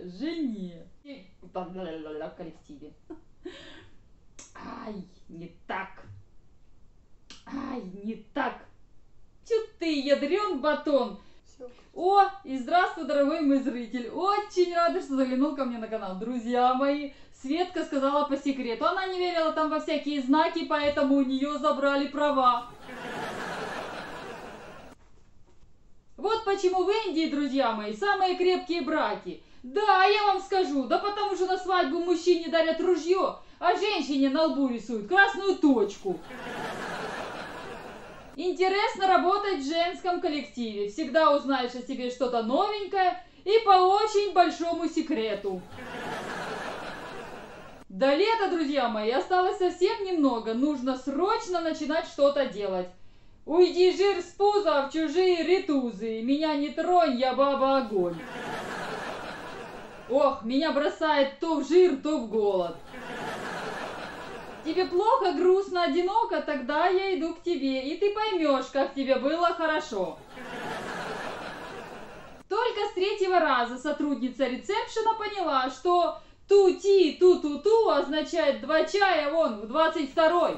жене в коллективе. Ай, не так. Ай, не так. Тю ты, ядрен батон. Все. О, и здравствуй, дорогой мой зритель. Очень рада, что заглянул ко мне на канал. Друзья мои, Светка сказала по секрету. Она не верила там во всякие знаки, поэтому у нее забрали права. Вот почему в Индии, друзья мои, самые крепкие браки. Да, я вам скажу, да потому что на свадьбу мужчине дарят ружье, а женщине на лбу рисуют красную точку. Интересно работать в женском коллективе. Всегда узнаешь о себе что-то новенькое и по очень большому секрету. До лета, друзья мои, осталось совсем немного. Нужно срочно начинать что-то делать. Уйди, жир с пуза, в чужие ритузы. Меня не тронь, я баба огонь. Ох, меня бросает то в жир, то в голод. Тебе плохо, грустно, одиноко, тогда я иду к тебе, и ты поймешь, как тебе было хорошо. Только с третьего раза сотрудница ресепшена поняла, что ту-ти, ту-ту-ту означает 2 чая вон в 22-й.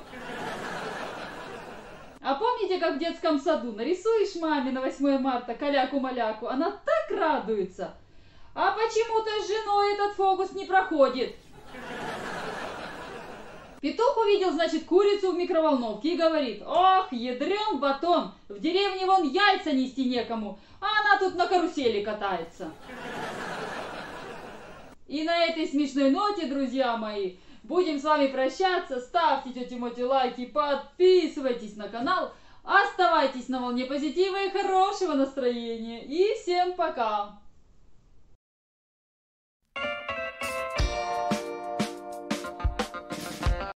А помните, как в детском саду нарисуешь маме на 8 марта каляку-маляку? Она так радуется. А почему-то с женой этот фокус не проходит. Петух увидел, значит, курицу в микроволновке и говорит: ох, ядрен батон, в деревне вон яйца нести некому, а она тут на карусели катается. И на этой смешной ноте, друзья мои, будем с вами прощаться. Ставьте тете Моте лайки, подписывайтесь на канал, оставайтесь на волне позитива и хорошего настроения. И всем пока!